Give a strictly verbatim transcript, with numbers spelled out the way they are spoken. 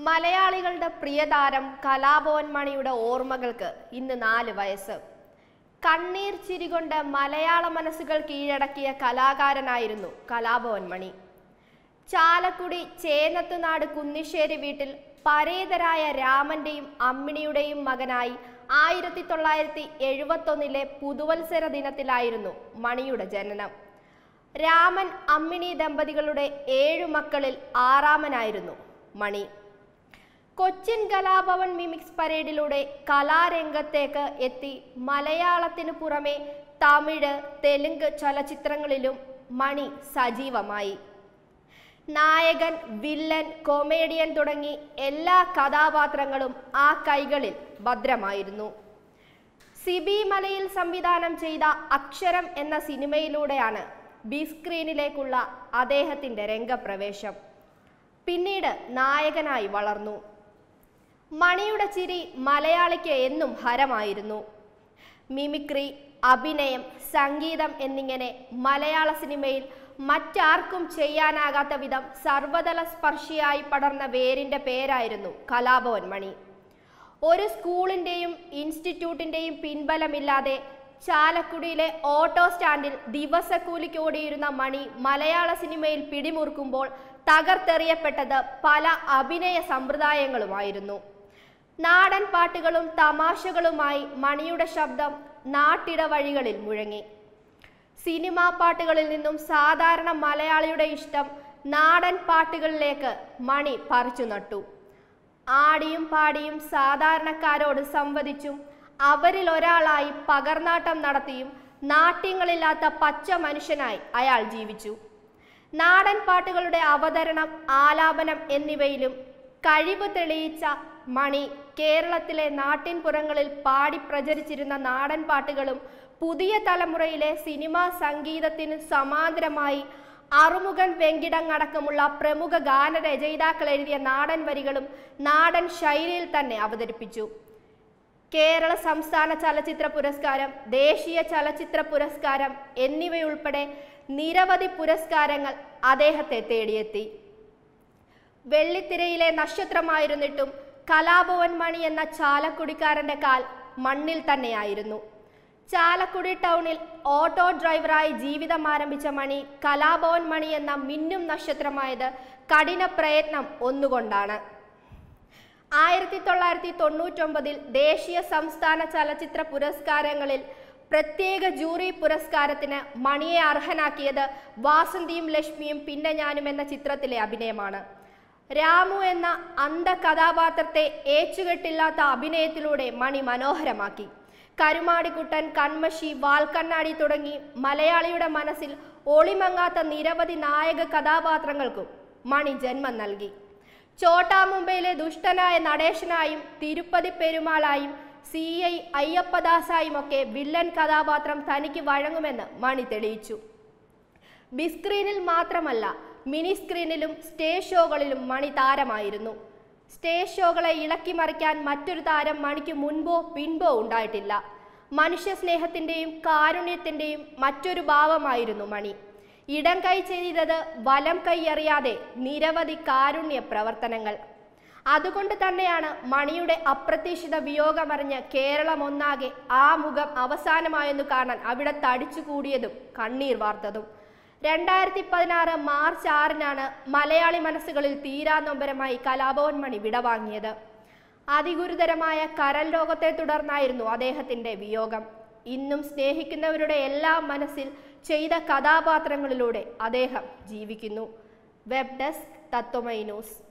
മലയാളികളുടെ പ്രിയതാരം കലാഭവൻ മണിയുടെ ഓർമ്മകൾക്ക് ഇന്ന് നാല് വയസ്സ്. കണ്ണീർ ചിരികൊണ്ട് മലയാള മനസ്സുകൾ കീഴടക്കിയ കലാകാരനായിരുന്നു കലാഭവൻ മണി. ചാലക്കുടി ചേന്നത്തുനാട് കുന്നിശ്ശേരി വീട്ടിൽ പരേതരായ രാമന്റെയും അമ്മിണിയുടെയും മകനായി ആയിരത്തി തൊള്ളായിരത്തി എഴുപത്തൊന്നിലെ പുതുവത്സര ദിനത്തിലായിരുന്നു മണിയുടെ ജനനം. രാമൻ അമ്മിണി ദമ്പതികളുടെ ഏഴു മക്കളിൽ ആറാമനായിരുന്നു മണി. കൊച്ചിൻ കലാഭവൻ മിമിക്സ് പരേഡിലൂടെ കലാരംഗത്തേക്ക് എത്തി മലയാളത്തിനു പുറമെ തമിഴ്, തെലുങ്ക് ചലച്ചിത്രങ്ങളിലും മണി സജീവമായി. നായകൻ, വില്ലൻ, കൊമേഡിയൻ തുടങ്ങി എല്ലാ കഥാപാത്രങ്ങളും ആ കൈകളിൽ ഭദ്രമായിരുന്നു. സിബി മലയിൽ സംവിധാനം ചെയ്ത അക്ഷരം എന്ന സിനിമയിലൂടെയാണ് ബിഗ് സ്ക്രീനിലേക്കുള്ള അദ്ദേഹത്തിന്റെ രംഗപ്രവേശം. പിന്നീട് നായകനായി വളർന്നു. മണിയുടെ ചിരി മലയാളിക്ക് എന്നും ഹരമായിരുന്നു. മിമിക്രി, അഭിനയം, സംഗീതം എന്നിങ്ങനെ മലയാള സിനിമയിൽ മറ്റാർക്കും ചെയ്യാനാകാത്ത വിധം സർവതല സ്പർശിയായി പടർന്ന വേരിന്റെ പേരായിരുന്നു കലാഭവൻ മണി. ഒരു സ്കൂളിന്റെയും ഇൻസ്റ്റിറ്റ്യൂട്ടിന്റെയും പിൻബലമില്ലാതെ ചാലക്കുടിയിലെ ഓട്ടോ സ്റ്റാൻഡിൽ ദിവസക്കൂലിക്ക് ഓടിയിരുന്ന മണി മലയാള സിനിമയിൽ പിടിമുറുക്കുമ്പോൾ തകർത്തെറിയപ്പെട്ടത് പല അഭിനയ സമ്പ്രദായങ്ങളുമായിരുന്നു. നാടൻ പാട്ടുകളും തമാശകളുമായി മണിയുടെ ശബ്ദം നാട്ടിടവഴികളിൽ മുഴങ്ങി. സിനിമാ പാട്ടുകളിൽ നിന്നും സാധാരണ മലയാളിയുടെ ഇഷ്ടം നാടൻ പാട്ടുകളിലേക്ക് മണി പറിച്ചു നട്ടു. ആടിയും പാടിയും സാധാരണക്കാരോട് സംവദിച്ചും അവരിൽ ഒരാളായി പകർനാട്ടം നടത്തിയും നാട്യങ്ങളില്ലാത്ത പച്ച മനുഷ്യനായി അയാൾ ജീവിച്ചു. നാടൻ പാട്ടുകളുടെ അവതരണം, ആലാപനം എന്നിവയിലും കഴിവ് തെളിയിച്ച മണി കേരളത്തിലെ നാട്ടിൻപുറങ്ങളിൽ പാടി പ്രചരിച്ചിരുന്ന നാടൻ പാട്ടുകളും പുതിയ തലമുറയിലെ സിനിമാ സംഗീതത്തിന് സമാന്തരമായി അറുമുഖൻ വെങ്കിടങ്ങടക്കമുള്ള പ്രമുഖ ഗാനരചയിതാക്കൾ എഴുതിയ നാടൻ വരികളും നാടൻ ശൈലിയിൽ തന്നെ അവതരിപ്പിച്ചു. കേരള സംസ്ഥാന ചലച്ചിത്ര പുരസ്കാരം, ദേശീയ ചലച്ചിത്ര പുരസ്കാരം എന്നിവയുൾപ്പെടെ നിരവധി പുരസ്കാരങ്ങൾ അദ്ദേഹത്തെ തേടിയെത്തി. വെള്ളിത്തിരയിലെ നക്ഷത്രമായിരുന്നിട്ടും കലാഭവൻ മണി എന്ന ചാലക്കുടിക്കാരന്റെ കാൽ മണ്ണിൽ തന്നെയായിരുന്നു. ചാലക്കുടി ടൗണിൽ ഓട്ടോ ഡ്രൈവറായി ജീവിതം ആരംഭിച്ച മണി കലാഭവൻ മണി എന്ന മിന്നും നക്ഷത്രമായത് കഠിന പ്രയത്നം ഒന്നുകൊണ്ടാണ്. ആയിരത്തി തൊള്ളായിരത്തി തൊണ്ണൂറ്റൊമ്പതിൽ ദേശീയ സംസ്ഥാന ചലച്ചിത്ര പുരസ്കാരങ്ങളിൽ പ്രത്യേക ജൂറി പുരസ്കാരത്തിന് മണിയെ അർഹനാക്കിയത് വാസന്തിയും ലക്ഷ്മിയും പിന്നെ ഞാനും എന്ന ചിത്രത്തിലെ അഭിനയമാണ്. രാമു എന്ന അന്ധ കഥാപാത്രത്തെ ഏച്ചുകെട്ടില്ലാത്ത അഭിനയത്തിലൂടെ മണി മനോഹരമാക്കി. കരുമാടിക്കുട്ടൻ, കൺമഷി, വാൽക്കണ്ണാടി തുടങ്ങി മലയാളിയുടെ മനസ്സിൽ ഒളിമങ്ങാത്ത നിരവധി നായക കഥാപാത്രങ്ങൾക്കും മണി ജന്മം നൽകി. ചോട്ടാ മുംബൈയിലെ ദുഷ്ടനായ നടേശനായും തിരുപ്പതി പെരുമാളായും സി ഐ അയ്യപ്പദാസായും ഒക്കെ വില്ലൻ കഥാപാത്രം തനിക്ക് വഴങ്ങുമെന്ന് മണി തെളിയിച്ചു. ബിഗ് സ്ക്രീനിൽ മാത്രമല്ല, മിനി സ്ക്രീനിലും സ്റ്റേജ് ഷോകളിലും മണി താരമായിരുന്നു. സ്റ്റേജ് ഷോകളെ ഇളക്കി മറിക്കാൻ മറ്റൊരു താരം മണിക്ക് മുൻപോ പിൻപോ ഉണ്ടായിട്ടില്ല. മനുഷ്യ സ്നേഹത്തിന്റെയും കാരുണ്യത്തിന്റെയും മറ്റൊരു ഭാവമായിരുന്നു മണി. ഇടം കൈ ചെയ്തത് വലം കൈ അറിയാതെ നിരവധി കാരുണ്യ പ്രവർത്തനങ്ങൾ. അതുകൊണ്ട് തന്നെയാണ് മണിയുടെ അപ്രതീക്ഷിത വിയോഗമറിഞ്ഞ് കേരളം ഒന്നാകെ ആ മുഖം അവസാനമായെന്നു കാണാൻ അവിടെ തടിച്ചുകൂടിയതും കണ്ണീർ വാർത്തതും. രണ്ടായിരത്തി പതിനാറ് മാർച്ച് ആറിനാണ് മലയാളി മനസ്സുകളിൽ തീരാനൊമ്പരമായി കലാഭവൻ മണി വിടവാങ്ങിയത്. അതിഗുരുതരമായ കരൾ രോഗത്തെ തുടർന്നായിരുന്നു അദ്ദേഹത്തിന്റെ വിയോഗം. ഇന്നും സ്നേഹിക്കുന്നവരുടെ എല്ലാം മനസ്സിൽ ചെയ്ത കഥാപാത്രങ്ങളിലൂടെ അദ്ദേഹം ജീവിക്കുന്നു. Web desk Tatwamayi news.